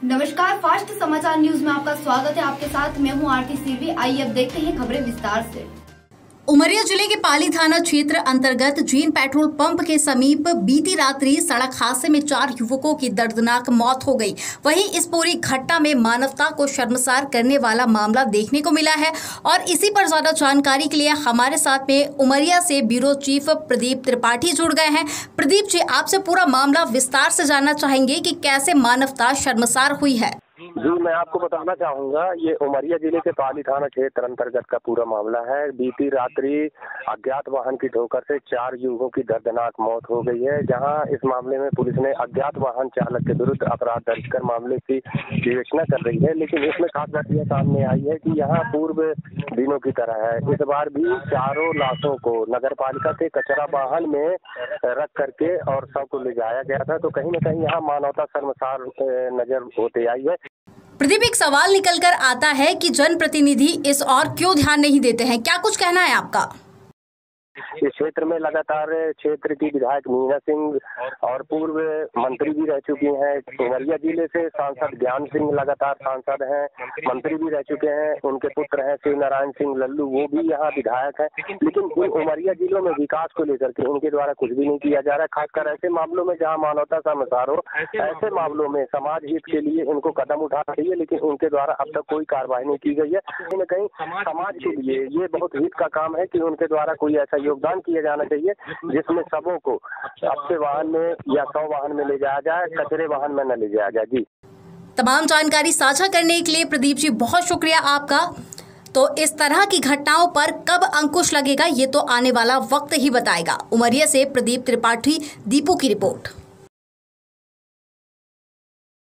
नमस्कार, फास्ट समाचार न्यूज में आपका स्वागत है। आपके साथ मैं हूं आरती सीवी। आइए अब देखते हैं खबरें विस्तार से। उमरिया जिले के पाली थाना क्षेत्र अंतर्गत जैन पेट्रोल पंप के समीप बीती रात्रि सड़क हादसे में 4 युवकों की दर्दनाक मौत हो गई। वहीं इस पूरी घटना में मानवता को शर्मसार करने वाला मामला देखने को मिला है और इसी पर ज्यादा जानकारी के लिए हमारे साथ में उमरिया से ब्यूरो चीफ प्रदीप त्रिपाठी जुड़ गए हैं। प्रदीप जी, आपसे पूरा मामला विस्तार से जानना चाहेंगे कि कैसे मानवता शर्मसार हुई है। जी, मैं आपको बताना चाहूँगा, ये उमरिया जिले के पाली थाना क्षेत्र अंतर्गत का पूरा मामला है। बीती रात्रि अज्ञात वाहन की ठोकर से 4 युवकों की दर्दनाक मौत हो गई है। जहां इस मामले में पुलिस ने अज्ञात वाहन चालक के विरुद्ध अपराध दर्ज कर मामले की विवेचना कर रही है। लेकिन इसमें खास बात यह सामने आई है कि यहाँ पूर्व दिनों की तरह है, इस बार भी चारों लाशों को नगर पालिका के कचरा वाहन में रख करके और शव को ले जाया गया था। तो कहीं न कहीं यहाँ मानवता शर्मसार नजर होते आई है। प्रदीप, एक सवाल निकल कर आता है कि जनप्रतिनिधि इस और क्यों ध्यान नहीं देते हैं, क्या कुछ कहना है आपका? इस क्षेत्र में लगातार क्षेत्र की विधायक मीना सिंह और पूर्व मंत्री भी रह चुकी हैं। उमरिया जिले से सांसद ज्ञान सिंह लगातार सांसद हैं, मंत्री भी रह चुके हैं। उनके पुत्र हैं शिव नारायण सिंह लल्लू, वो भी यहाँ विधायक हैं। लेकिन इन उमरिया जिलों में विकास को लेकर के इनके द्वारा कुछ भी नहीं किया जा रहा है। खासकर ऐसे मामलों में जहाँ मानवता शर्मसार हो, ऐसे मामलों में समाज हित के लिए इनको कदम उठाना चाहिए। लेकिन उनके द्वारा अब तक कोई कार्रवाई नहीं की गई है। कहीं न कहीं समाज के लिए ये बहुत हित का काम है कि उनके द्वारा कोई ऐसा योगदान किया जाना चाहिए जिसमें सबों को अपने वाहन में या 100 वाहन में ले जाया जाए, कचरे वाहन में न ले जाया जाए। जी, तमाम जानकारी साझा करने के लिए प्रदीप जी बहुत शुक्रिया आपका। तो इस तरह की घटनाओं पर कब अंकुश लगेगा ये तो आने वाला वक्त ही बताएगा। उमरिया से प्रदीप त्रिपाठी, दीपू की रिपोर्ट।